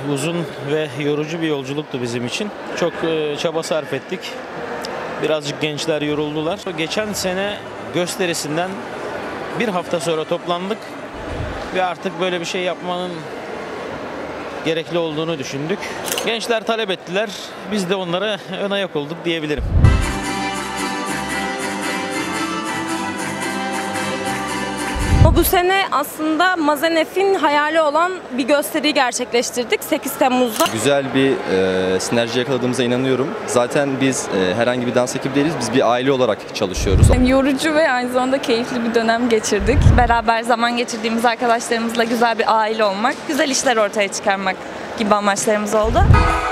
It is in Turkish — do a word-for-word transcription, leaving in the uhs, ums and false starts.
Uzun ve yorucu bir yolculuktu bizim için. Çok çaba sarf ettik. Birazcık gençler yoruldular. Geçen sene gösterisinden bir hafta sonra toplandık ve artık böyle bir şey yapmanın gerekli olduğunu düşündük. Gençler talep ettiler. Biz de onlara ön ayak olduk diyebilirim. Bu sene aslında Mazenef'in hayali olan bir gösteriyi gerçekleştirdik sekiz Temmuz'da. Güzel bir e, sinerji yakaladığımıza inanıyorum. Zaten biz e, herhangi bir dans ekibi değiliz, biz bir aile olarak çalışıyoruz. Yani yorucu ve aynı zamanda keyifli bir dönem geçirdik. Beraber zaman geçirdiğimiz arkadaşlarımızla güzel bir aile olmak, güzel işler ortaya çıkarmak gibi amaçlarımız oldu.